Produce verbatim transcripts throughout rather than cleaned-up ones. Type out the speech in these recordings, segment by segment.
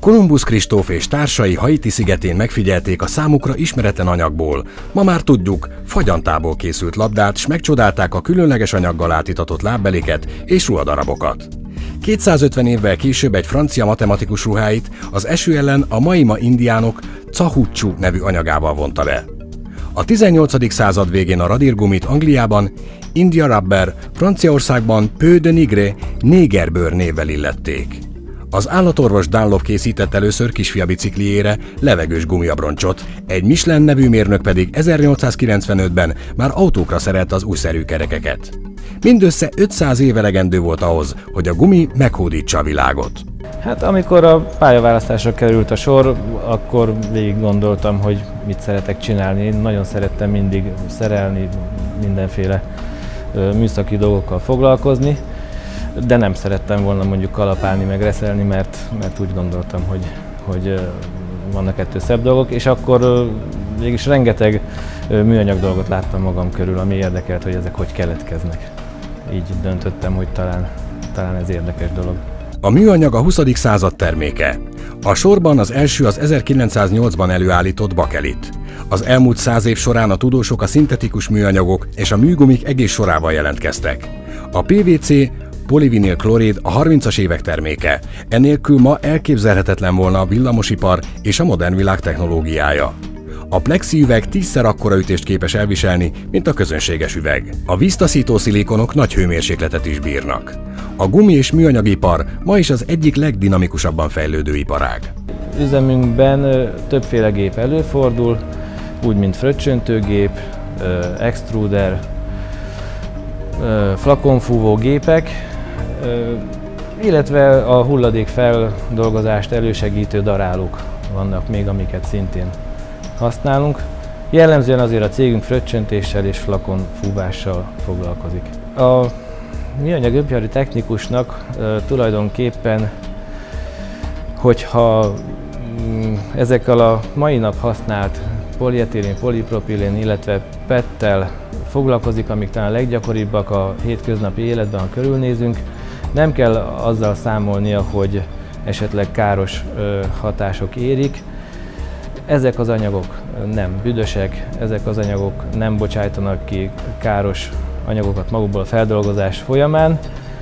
Kolumbusz Kristóf és társai Haiti szigetén megfigyelték a számukra ismeretlen anyagból, ma már tudjuk, fagyantából készült labdát, s megcsodálták a különleges anyaggal átítatott lábbeliket és ruhadarabokat. kétszázötven évvel később egy francia matematikus ruháit az eső ellen a Maima indiánok caoutchouc nevű anyagával vonta be. A tizennyolcadik század végén a radírgumit Angliában India rubber, Franciaországban Peau de Nigre, négerbőr névvel illették. Az állatorvos Dunlop készített először kisfia bicikliére levegős gumiabroncsot, egy Michelin nevű mérnök pedig ezernyolcszázkilencvenötben már autókra szerelte az újszerű kerekeket. Mindössze ötszáz év elegendő volt ahhoz, hogy a gumi meghódítsa a világot. Hát amikor a pályaválasztásra került a sor, akkor végig gondoltam, hogy mit szeretek csinálni. Én nagyon szerettem mindig szerelni, mindenféle műszaki dolgokkal foglalkozni, de nem szerettem volna mondjuk kalapálni, meg reszelni, mert, mert úgy gondoltam, hogy, hogy vannak ettől szebb dolgok, és akkor mégis rengeteg műanyag dolgot láttam magam körül, ami érdekelt, hogy ezek hogy keletkeznek. Így döntöttem, hogy talán, talán ez érdekes dolog. A műanyag a huszadik század terméke. A sorban az első az ezerkilencszáznyolcban előállított bakelit. Az elmúlt száz év során a tudósok a szintetikus műanyagok és a műgumik egész sorával jelentkeztek. A pé vé cé, polivinil klorid a harmincas évek terméke. Enélkül ma elképzelhetetlen volna a villamosipar és a modern világ technológiája. A plexi üveg tízszer akkora ütést képes elviselni, mint a közönséges üveg. A víztaszító szilikonok nagy hőmérsékletet is bírnak. A gumi- és műanyagipar ma is az egyik legdinamikusabban fejlődő iparág. Üzemünkben többféle gép előfordul, úgy mint fröccsöntőgép, extruder, flakonfúvó gépek, illetve a hulladék feldolgozást elősegítő darálók vannak még, amiket szintén használunk. Jellemzően azért a cégünk fröccsöntéssel és flakonfúvással foglalkozik. A műanyag gépipari technikusnak tulajdonképpen, hogyha ezekkel a mai nap használt polietilén, polipropilén, illetve pettel foglalkozik, amik talán a leggyakoribbak a hétköznapi életben, ha körülnézünk, nem kell azzal számolnia, hogy esetleg káros hatások érik. Ezek az anyagok nem büdösek, ezek az anyagok nem bocsájtanak ki káros anyagokat magukból a feldolgozás folyamán,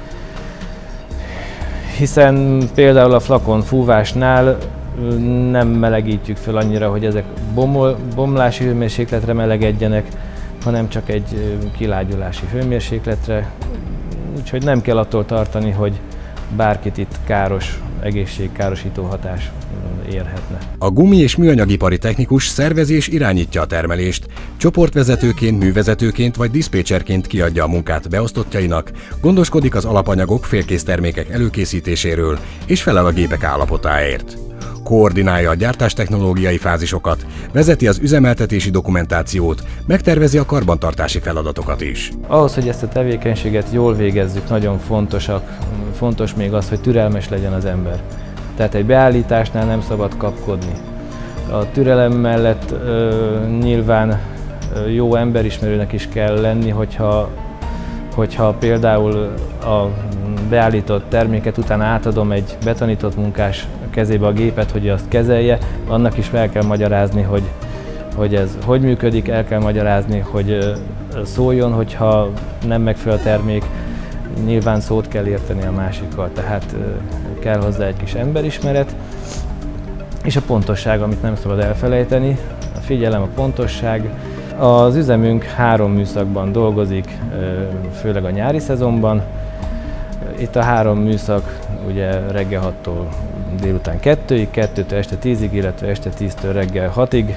hiszen például a flakonfúvásnál nem melegítjük fel annyira, hogy ezek bomol, bomlási hőmérsékletre melegedjenek, hanem csak egy kilágyulási hőmérsékletre, úgyhogy nem kell attól tartani, hogy bárkit itt káros, egészségkárosító hatás érhetne. A gumi- és műanyagipari technikus szervezi és irányítja a termelést, csoportvezetőként, művezetőként vagy diszpécserként kiadja a munkát beosztottjainak, gondoskodik az alapanyagok, félkész termékek előkészítéséről és felel a gépek állapotáért. Koordinálja a gyártástechnológiai fázisokat, vezeti az üzemeltetési dokumentációt, megtervezi a karbantartási feladatokat is. Ahhoz, hogy ezt a tevékenységet jól végezzük, nagyon fontosak, fontos még az, hogy türelmes legyen az ember. Tehát egy beállításnál nem szabad kapkodni. A türelem mellett ö, nyilván jó emberismerőnek is kell lenni, hogyha, hogyha például a beállított terméket utána átadom egy betanított munkás kezébe a gépet, hogy azt kezelje, annak is el kell magyarázni, hogy, hogy ez hogy működik, el kell magyarázni, hogy szóljon, hogyha nem megfelel a termék, nyilván szót kell érteni a másikkal, tehát kell hozzá egy kis emberismeret, és a pontosság, amit nem szabad elfelejteni, a figyelem, a pontosság. Az üzemünk három műszakban dolgozik, főleg a nyári szezonban. Itt a három műszak ugye reggel hattól délután kettőig, kettőtől este tízig, illetve este tíztől reggel hatig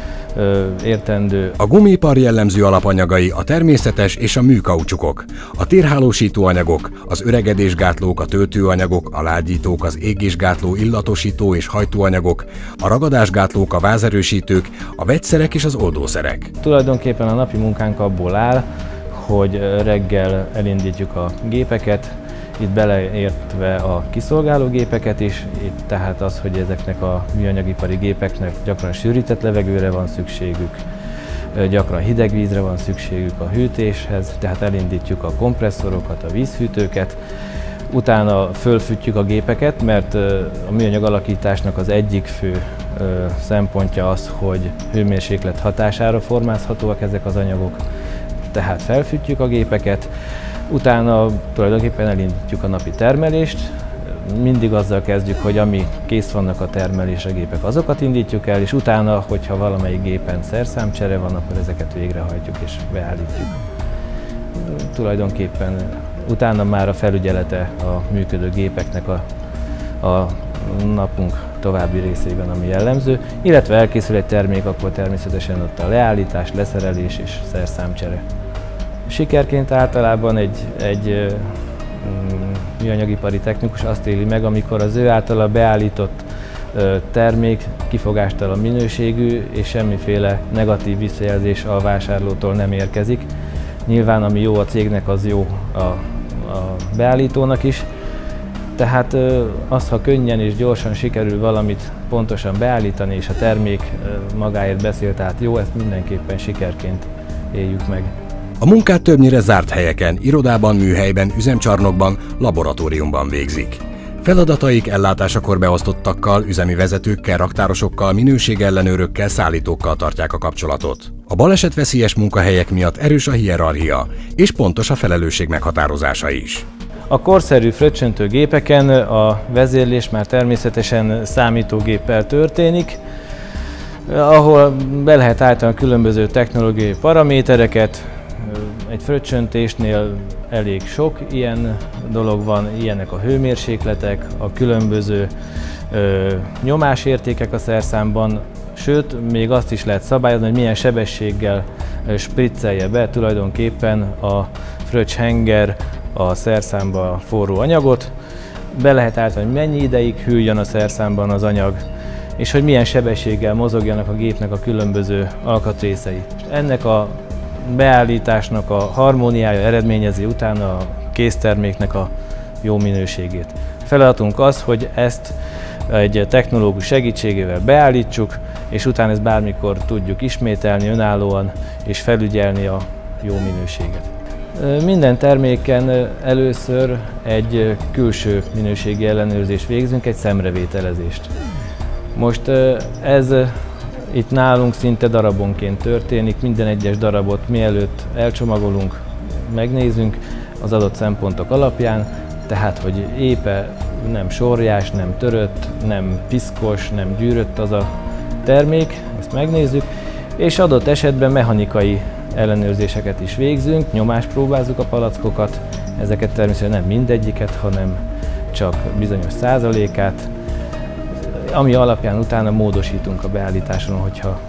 értendő. A gumipar jellemző alapanyagai a természetes és a műkaucsukok, a térhálósító anyagok, az öregedésgátlók, a töltőanyagok, a lágyítók, az égésgátló, illatosító és hajtóanyagok, a ragadásgátlók, a vázerősítők, a vegyszerek és az oldószerek. Tulajdonképpen a napi munkánk abból áll, hogy reggel elindítjuk a gépeket, itt beleértve a kiszolgáló gépeket is, itt tehát az, hogy ezeknek a műanyagipari gépeknek gyakran sűrített levegőre van szükségük, gyakran hideg vízre van szükségük a hűtéshez, tehát elindítjuk a kompresszorokat, a vízhűtőket, Utána fölfűtjük a gépeket, mert a műanyag alakításnak az egyik fő szempontja az, hogy hőmérséklet hatására formázhatóak ezek az anyagok. Tehát felfűtjük a gépeket, utána tulajdonképpen elindítjuk a napi termelést. Mindig azzal kezdjük, hogy ami kész vannak a termelésre gépek, azokat indítjuk el, és utána, hogyha valamelyik gépen szerszámcsere van, akkor ezeket végrehajtjuk és beállítjuk. Tulajdonképpen utána már a felügyelete a működő gépeknek a, a napunk további részében, ami jellemző, illetve elkészül egy termék, akkor természetesen ott a leállítás, leszerelés és szerszámcsere. Sikerként általában egy, egy műanyagipari technikus azt éli meg, amikor az ő általa beállított termék kifogástalan minőségű és semmiféle negatív visszajelzés a vásárlótól nem érkezik. Nyilván ami jó a cégnek, az jó a, a beállítónak is. Tehát az, ha könnyen és gyorsan sikerül valamit pontosan beállítani, és a termék magáért beszél, tehát jó, ezt mindenképpen sikerként éljük meg. A munkát többnyire zárt helyeken, irodában, műhelyben, üzemcsarnokban, laboratóriumban végzik. Feladataik ellátásakor beosztottakkal, üzemi vezetőkkel, raktárosokkal, minőségellenőrökkel, szállítókkal tartják a kapcsolatot. A balesetveszélyes munkahelyek miatt erős a hierarchia, és pontos a felelősség meghatározása is. A korszerű fröccsöntő gépeken a vezérlés már természetesen számítógéppel történik, ahol be lehet állítani a különböző technológiai paramétereket. Egy fröccsöntésnél elég sok ilyen dolog van, ilyenek a hőmérsékletek, a különböző ö, nyomásértékek a szerszámban, sőt, még azt is lehet szabályozni, hogy milyen sebességgel spriccelje be tulajdonképpen a fröccshenger a szerszámba a forró anyagot. Be lehet állítani, hogy mennyi ideig hűljön a szerszámban az anyag, és hogy milyen sebességgel mozogjanak a gépnek a különböző alkatrészei. Ennek a beállításnak a harmóniája eredményezi utána a készterméknek a jó minőségét. Feladatunk az, hogy ezt egy technológus segítségével beállítsuk, és utána ezt bármikor tudjuk ismételni önállóan és felügyelni a jó minőséget. Minden terméken először egy külső minőségi ellenőrzést végzünk, egy szemrevételezést. Most ez itt nálunk szinte darabonként történik, minden egyes darabot mielőtt elcsomagolunk, megnézünk az adott szempontok alapján, tehát hogy épe, nem sorjás, nem törött, nem piszkos, nem gyűrött az a termék, ezt megnézzük, és adott esetben mechanikai ellenőrzéseket is végzünk, nyomáspróbázzuk a palackokat, ezeket természetesen nem mindegyiket, hanem csak bizonyos százalékát, ami alapján utána módosítunk a beállításon, hogyha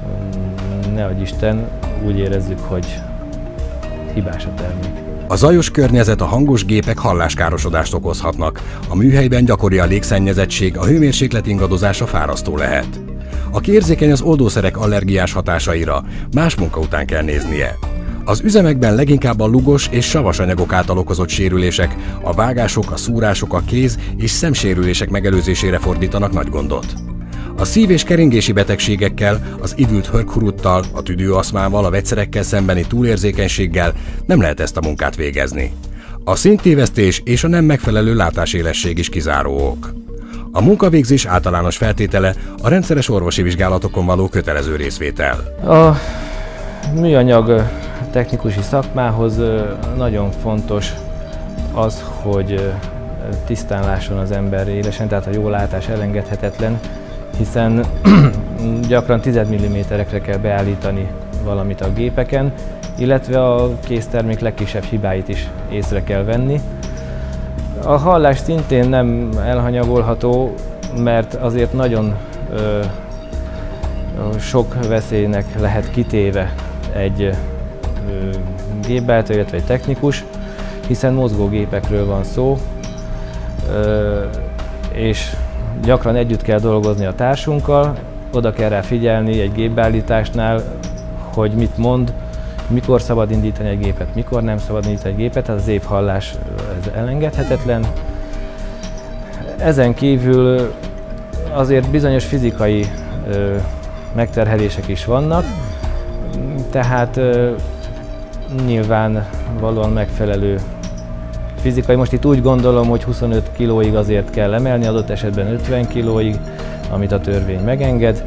ne adj Isten, úgy érezzük, hogy hibás a termék. A zajos környezet, a hangos gépek halláskárosodást okozhatnak. A műhelyben gyakori a légszennyezettség, a hőmérséklet ingadozása fárasztó lehet. Aki érzékeny az oldószerek allergiás hatásaira, más munka után kell néznie. Az üzemekben leginkább a lugos és savas anyagok által okozott sérülések, a vágások, a szúrások, a kéz- és szemsérülések megelőzésére fordítanak nagy gondot. A szív- és keringési betegségekkel, az ivült hörghuruttal, a tüdőaszmával, a vegyszerekkel szembeni túlérzékenységgel nem lehet ezt a munkát végezni. A színtévesztés és a nem megfelelő látásélesség is kizáró ok. A munkavégzés általános feltétele a rendszeres orvosi vizsgálatokon való kötelező részvétel. A műanyag technikusi szakmához nagyon fontos az, hogy tisztán lásson az ember élesen, tehát a jó látás elengedhetetlen, hiszen gyakran tizedmilliméterekre kell beállítani valamit a gépeken, illetve a késztermék legkisebb hibáit is észre kell venni. A hallás szintén nem elhanyagolható, mert azért nagyon ö, sok veszélynek lehet kitéve egy ö, gépbeállító, illetve egy technikus, hiszen mozgógépekről van szó, ö, és gyakran együtt kell dolgozni a társunkkal, oda kell rá figyelni egy gépbeállításnál, hogy mit mond, mikor szabad indítani egy gépet, mikor nem szabad indítani egy gépet, tehát az évhallás ez elengedhetetlen. Ezen kívül azért bizonyos fizikai ö, megterhelések is vannak, tehát ö, nyilván valóan megfelelő fizikai, most itt úgy gondolom, hogy huszonöt kilóig azért kell emelni, adott esetben ötven kilóig, amit a törvény megenged,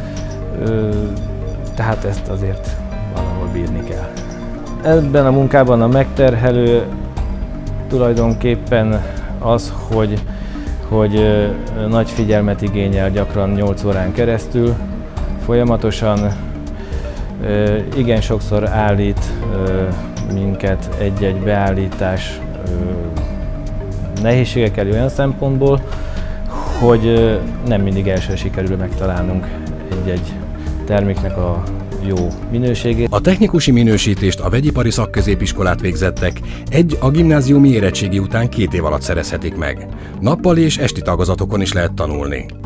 tehát ezt azért valahol bírni kell. Ebben a munkában a megterhelő tulajdonképpen az, hogy, hogy nagy figyelmet igényel, gyakran nyolc órán keresztül, folyamatosan, igen sokszor állít minket egy-egy beállítás nehézségekkel olyan szempontból, hogy nem mindig első sikerül megtalálnunk egy-egy terméknek a jó minőségét. A technikusi minősítést a vegyipari szakközépiskolát végzettek egy a gimnáziumi érettségi után két év alatt szerezhetik meg. Nappali és esti tagozatokon is lehet tanulni.